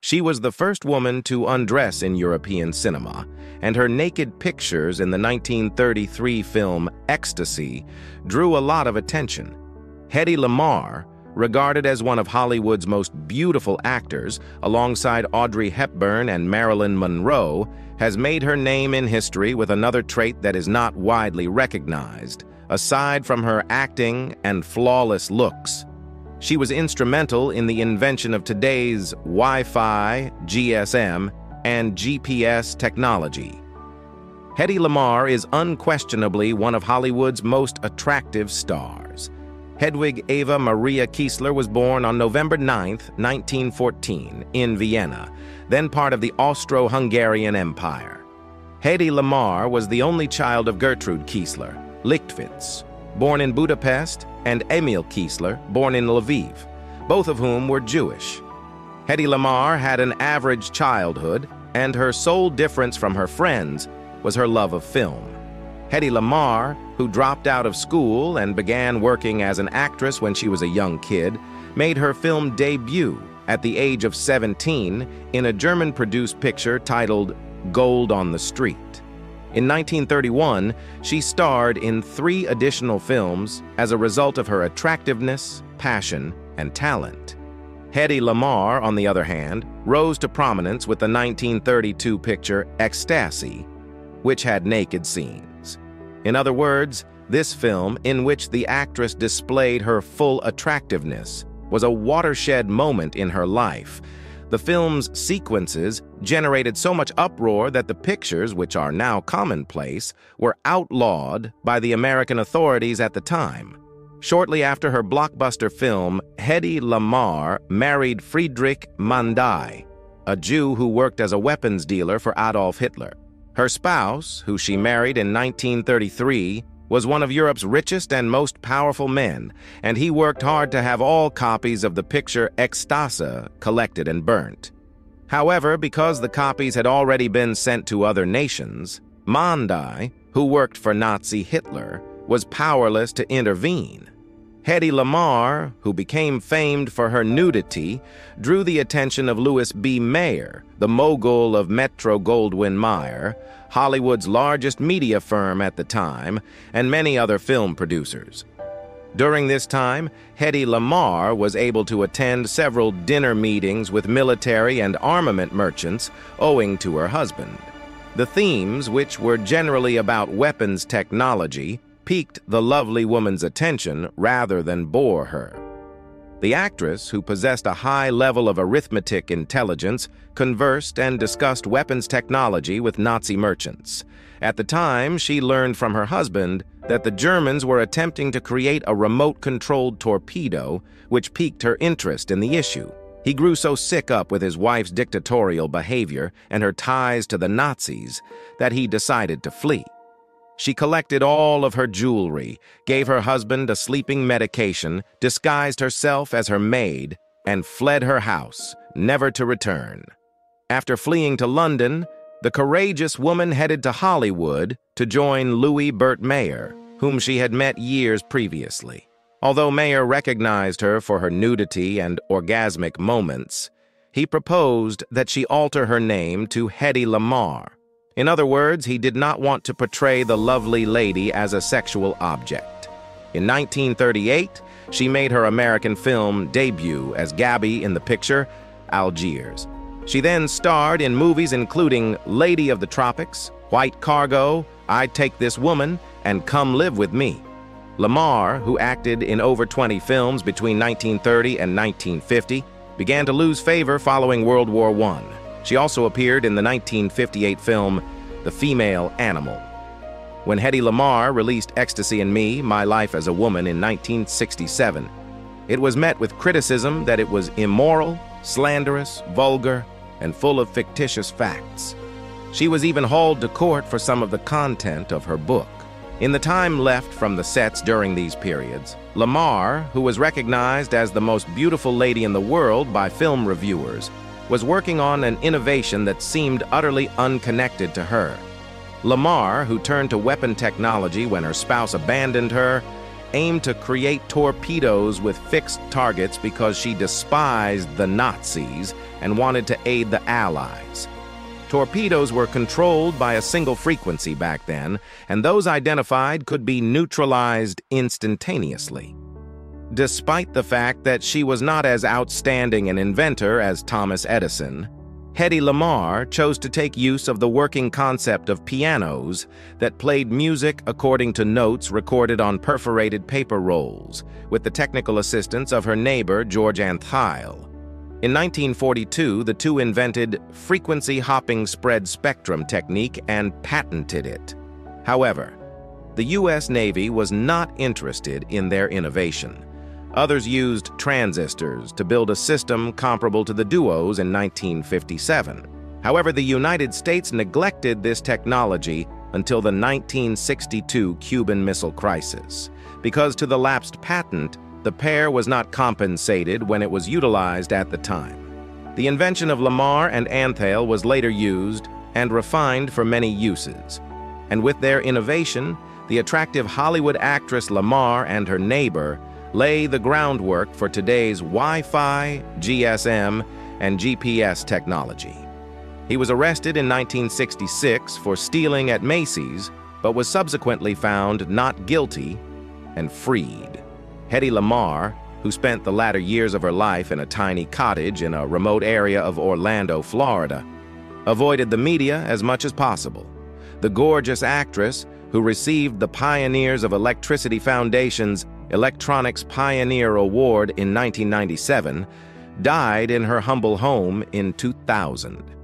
She was the first woman to undress in European cinema, and her naked pictures in the 1933 film Ecstasy drew a lot of attention. Hedy Lamarr, regarded as one of Hollywood's most beautiful actors, alongside Audrey Hepburn and Marilyn Monroe, has made her name in history with another trait that is not widely recognized, aside from her acting and flawless looks. She was instrumental in the invention of today's Wi-Fi, GSM, and GPS technology. Hedy Lamarr is unquestionably one of Hollywood's most attractive stars. Hedwig Eva Maria Kiesler was born on November 9, 1914, in Vienna, then part of the Austro-Hungarian Empire. Hedy Lamarr was the only child of Gertrude Kiesler, Lichtwitz, born in Budapest, and Emil Kiesler, born in Lviv, both of whom were Jewish. Hedy Lamarr had an average childhood, and her sole difference from her friends was her love of film. Hedy Lamarr, who dropped out of school and began working as an actress when she was a young kid, made her film debut at the age of 17 in a German-produced picture titled Gold on the Street. In 1931, she starred in 3 additional films as a result of her attractiveness, passion, and talent. Hedy Lamarr, on the other hand, rose to prominence with the 1932 picture Ecstasy, which had naked scenes. In other words, this film, in which the actress displayed her full attractiveness, was a watershed moment in her life. The film's sequences generated so much uproar that the pictures, which are now commonplace, were outlawed by the American authorities at the time. Shortly after her blockbuster film, Hedy Lamarr married Friedrich Mandai, a Jew who worked as a weapons dealer for Adolf Hitler. Her spouse, who she married in 1933, was one of Europe's richest and most powerful men, and he worked hard to have all copies of the picture Ecstasy collected and burnt. However, because the copies had already been sent to other nations, Mandai, who worked for Nazi Hitler, was powerless to intervene. Hedy Lamarr, who became famed for her nudity, drew the attention of Louis B. Mayer, the mogul of Metro-Goldwyn-Mayer, Hollywood's largest media firm at the time, and many other film producers. During this time, Hedy Lamarr was able to attend several dinner meetings with military and armament merchants owing to her husband. The themes, which were generally about weapons technology, piqued the lovely woman's attention rather than bore her. The actress, who possessed a high level of arithmetic intelligence, conversed and discussed weapons technology with Nazi merchants. At the time, she learned from her husband that the Germans were attempting to create a remote-controlled torpedo, which piqued her interest in the issue. He grew so sick up with his wife's dictatorial behavior and her ties to the Nazis that he decided to flee. She collected all of her jewelry, gave her husband a sleeping medication, disguised herself as her maid, and fled her house, never to return. After fleeing to London, the courageous woman headed to Hollywood to join Louis Bert Mayer, whom she had met years previously. Although Mayer recognized her for her nudity and orgasmic moments, he proposed that she alter her name to Hedy Lamarr. In other words, he did not want to portray the lovely lady as a sexual object. In 1938, she made her American film debut as Gabby in the picture Algiers. She then starred in movies including Lady of the Tropics, White Cargo, I Take This Woman, and Come Live With Me. Lamarr, who acted in over 20 films between 1930 and 1950, began to lose favor following World War I. She also appeared in the 1958 film The Female Animal. When Hedy Lamarr released Ecstasy and Me, My Life as a Woman in 1967, it was met with criticism that it was immoral, slanderous, vulgar, and full of fictitious facts. She was even hauled to court for some of the content of her book. In the time left from the sets during these periods, Lamarr, who was recognized as the most beautiful lady in the world by film reviewers, was working on an innovation that seemed utterly unconnected to her. Lamarr, who turned to weapon technology when her spouse abandoned her, aimed to create torpedoes with fixed targets because she despised the Nazis and wanted to aid the Allies. Torpedoes were controlled by a single frequency back then, and those identified could be neutralized instantaneously. Despite the fact that she was not as outstanding an inventor as Thomas Edison, Hedy Lamarr chose to take use of the working concept of pianos that played music according to notes recorded on perforated paper rolls, with the technical assistance of her neighbor, George Antheil. In 1942, the two invented frequency-hopping spread spectrum technique and patented it. However, the U.S. Navy was not interested in their innovation. Others used transistors to build a system comparable to the duos in 1957. However, the United States neglected this technology until the 1962 Cuban Missile Crisis, because to the lapsed patent, the pair was not compensated when it was utilized at the time. The invention of Lamarr and Antheil was later used and refined for many uses. And with their innovation, the attractive Hollywood actress Lamarr and her neighbor lay the groundwork for today's Wi-Fi, GSM, and GPS technology. He was arrested in 1966 for stealing at Macy's, but was subsequently found not guilty and freed. Hedy Lamarr, who spent the latter years of her life in a tiny cottage in a remote area of Orlando, Florida, avoided the media as much as possible. The gorgeous actress, who received the Pioneers of Electricity Foundation's Electronics Pioneer Award in 1997, died in her humble home in 2000.